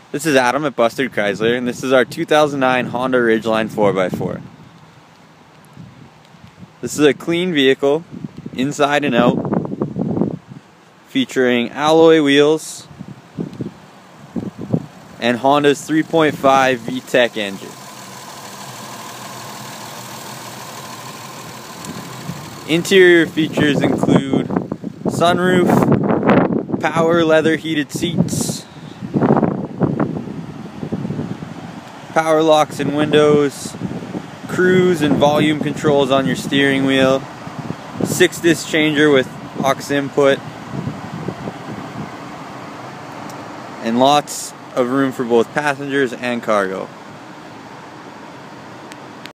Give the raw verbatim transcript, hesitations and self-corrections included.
This is Adam at Busted Chrysler, and this is our two thousand nine Honda Ridgeline four by four. This is a clean vehicle, inside and out, featuring alloy wheels and Honda's three point five V TEC engine. Interior features include sunroof, power leather heated seats, power locks and windows, cruise and volume controls on your steering wheel, six disc changer with aux input, and lots of room for both passengers and cargo.